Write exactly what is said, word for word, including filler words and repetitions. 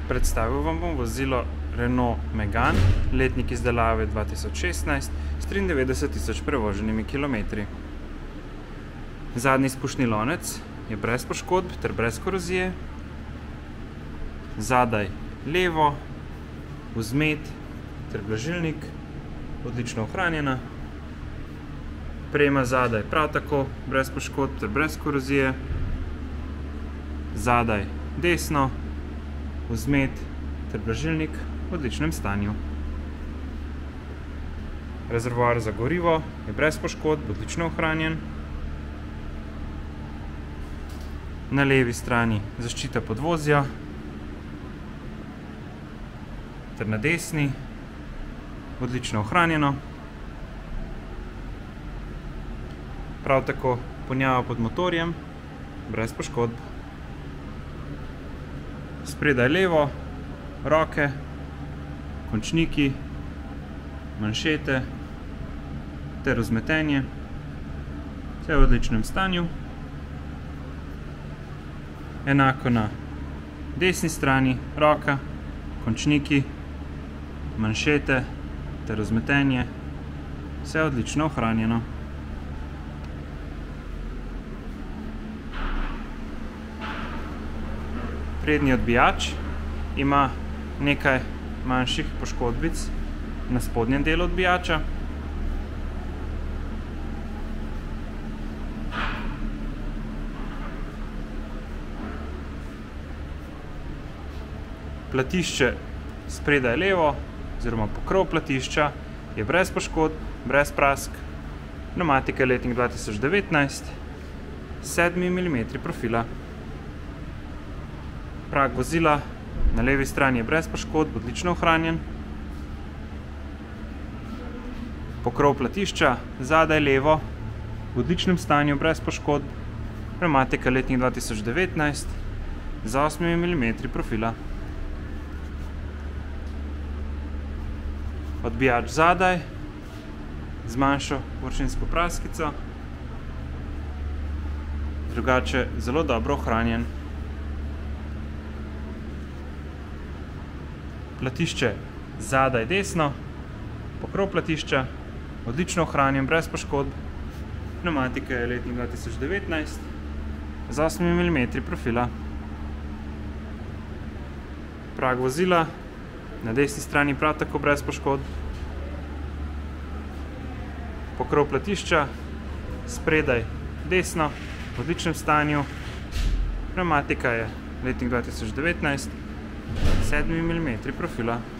Predstavil vam bom vozilo Renault Megane, letnik izdelave dva tisoč šestnajst s triindevetdeset tisoč prevoženimi kilometri. Zadnji izpušni lonec je brez poškodb ter brez korozije. Zadaj levo, vzmet ter blažilnik, odlično ohranjena. Prema zadaj prav tako brez poškodb ter brez korozije. Zadaj desno, vzmet ter blažilnik v odličnem stanju. Rezervoar za gorivo je brez poškodb, odlično ohranjen. Na levi strani zaščita podvozja ter na desni odlično ohranjeno. Prav tako ponjava pod motorjem brez poškodb. Spredaj levo, roke, končniki, manšete ter vzmetenje, vse v odličnem stanju. Enako na desni strani, roka, končniki, manšete ter vzmetenje, vse odlično ohranjeno. Prednji odbijač ima nekaj manjših poškodbic na spodnjem delu odbijača. Platišče spredaj levo oziroma pokrov platišča je brez poškodb, brez prask. Pnevmatika je letnik dva tisoč devetnajst s sedmimi milimetri profila. Prag vozila na levi strani je brez poškodb, odlično ohranjen. Pokrov platišča zadaj levo v odličnem stanju, brez poškodb. Pnevmatika letnik dva tisoč devetnajst z osmimi milimetri profila. Odbijač zadaj z manjšo površinsko praskico, drugače zelo dobro ohranjen. Platišče zadaj desno, pokrov platišča odlično ohranjen, brez poškodb. Pnevmatika je letnik dva tisoč devetnajst z osmimi milimetri profila. Prag vozila na desni strani prav tako brez poškodb. Pokrov platišča spredaj desno v odličnem stanju. Pnevmatika je letnik dva tisoč devetnajst s sedmimi milimetri profila.